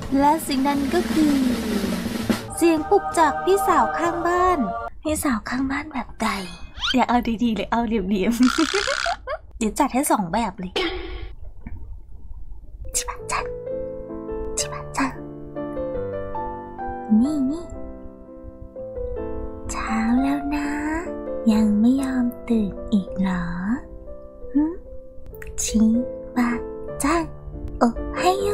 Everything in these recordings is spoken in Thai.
และสิ่งนั้นก็คือเสียงปลุกจากพี่สาวข้างบ้านพี่สาวข้างบ้านแบบใดอย่าเอาดีๆเลยเอาเหลี่ยมๆเดี๋ยวจัดให้2แบบเลยชิบะจังชิบะจังนี่เช้าแล้วนะยังไม่ยอมตื่นอีกเหรอชิบะจังโอไฮโอ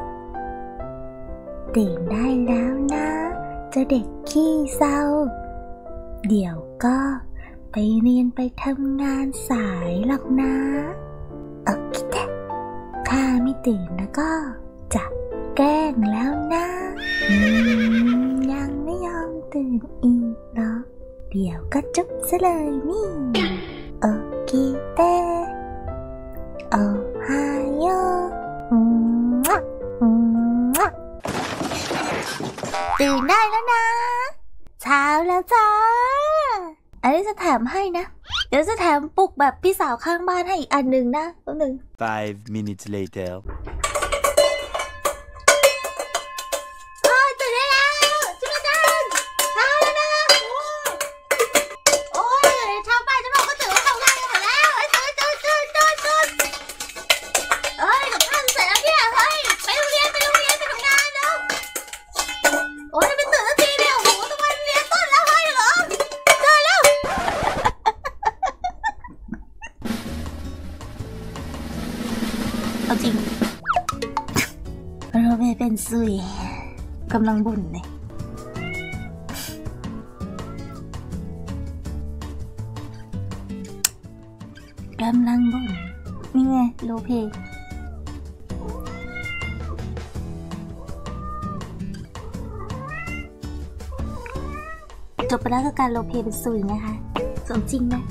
ตื่นได้แล้วนะเจ้าเด็กขี้เศร้าเดี๋ยวก็ไปเรียนไปทำงานสายหรอกนะโอเคถ้าไม่ตื่นแล้วก็จะแกล้งแล้วนะยังไม่ยอมตื่นอีกเนาะเดี๋ยวก็จุ๊บซะเลยนี่โอเคเต้โอไฮโอตื่นได้แล้วนะเช้าแล้วจ้าอันนี้จะแถมให้นะเดี๋ยวจะแถมปลุกแบบพี่สาวข้างบ้านให้อีกอันหนึ่งนะแป๊บนึง 5 minutes later ตื่นได้แล้วชิบะจังเช้าแล้วนะโอ้ยเช้าไปจะบอกก็ตื่นว่าเขาไล่หมดแล้วตื่นกับข้าวเสร็จแล้วเนี่ยเฮ้ยไปโรงเรียนไปทำงานแล้วโอ้ยไม่ตื่นสักทีเนี่ยโอ้โหต้องมาเรียนต้นแล้วเฮ้ยเหรอเจอแล้วเอาจริงเราไม่เป็นซุยกำลังบ่นเลยกำลังบ่นนี่ไงโลเพจบไปแล้วกับการโลเพเป็นซุยนะคะสมจริงนะ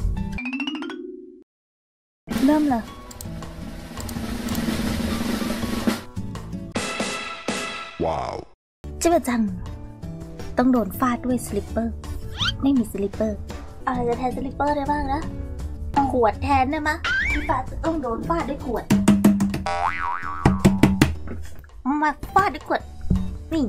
เริ่มเลยว้าวชิบะจังต้องโดนฟาดด้วยสลิปเปอร์ไม่มีสลิปเปอร์อะไรจะแทนสลิปเปอร์ได้บ้างนะขวดแทนได้ไหมพี่ฟ้าจะต้องโดนฟาดด้วยขวดมาฟาดด้วยขวดนี่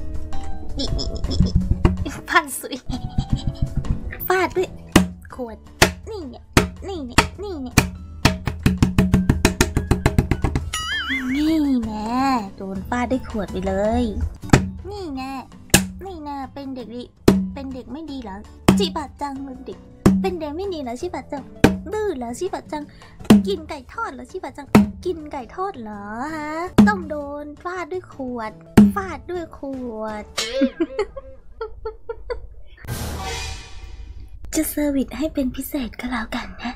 พันสุดฟาดด้วยขวดนี่แน่โดนฟาดด้วยขวดไปเลยนี่แน่เป็นเด็กดีเป็นเด็กไม่ดีเหรอชิบะจังเป็นเด็กไม่ดีเหรอชิบะจังดื้อเหรอชิบะจังกินไก่ทอดเหรอชิบะจังกินไก่ทอดเหรอฮะต้องโดนฟาดด้วยขวดจะเซอร์วิสให้เป็นพิเศษก็แล้วกันนะ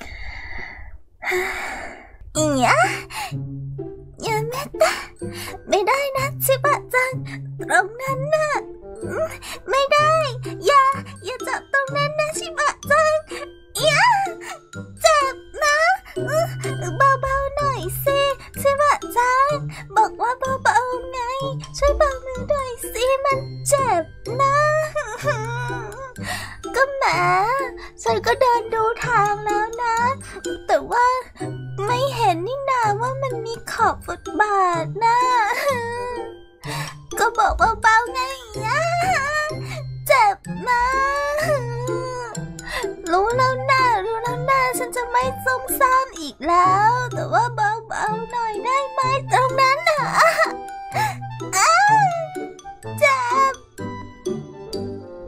อย่าแม่ตาไม่ได้นะชิบะจังตรงนั้นน่ะไม่ได้อย่าจับตรงนั้นนะชิบะจังอย่าเจ็บนะเบาๆหน่อยสิชิบะจังบอกว่าเบาๆไงช่วยเบามือหน่อยสิมันเจ็บนะก็แหมฉันก็เดินดูทางแล้วนะแต่ว่าไม่เห็นนี่นาว่ามันมีขอบฟุตบาทนะก็บอกว่าเบาไงเจ็บนะรู้แล้วนะฉันจะไม่ซุ่มซ่ามอีกแล้วแต่ว่าเบาๆหน่อยได้ไหมตรงนั้นน่ะ